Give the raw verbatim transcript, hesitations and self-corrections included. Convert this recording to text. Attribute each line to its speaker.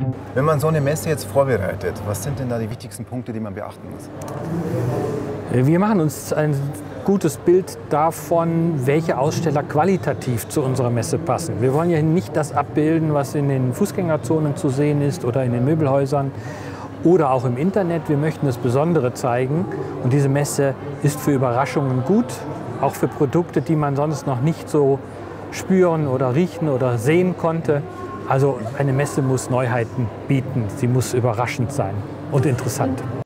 Speaker 1: Wenn man so eine Messe jetzt vorbereitet, was sind denn da die wichtigsten Punkte, die man beachten muss?
Speaker 2: Wir machen uns ein gutes Bild davon, welche Aussteller qualitativ zu unserer Messe passen. Wir wollen ja nicht das abbilden, was in den Fußgängerzonen zu sehen ist oder in den Möbelhäusern oder auch im Internet. Wir möchten das Besondere zeigen und diese Messe ist für Überraschungen gut, auch für Produkte, die man sonst noch nicht so spüren oder riechen oder sehen konnte. Also eine Messe muss Neuheiten bieten, sie muss überraschend sein und interessant.